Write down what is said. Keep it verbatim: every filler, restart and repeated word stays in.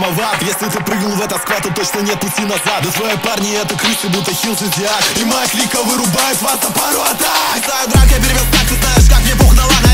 прямо в ад. Если ты прыгнул в этот сквад, то точно нет пути назад. Да твои парни это крысы, будто хил зодиак. И моя клика вырубает вас на пару атак. Писаю драк, я перевес так, ты знаешь, как мне пух на лана.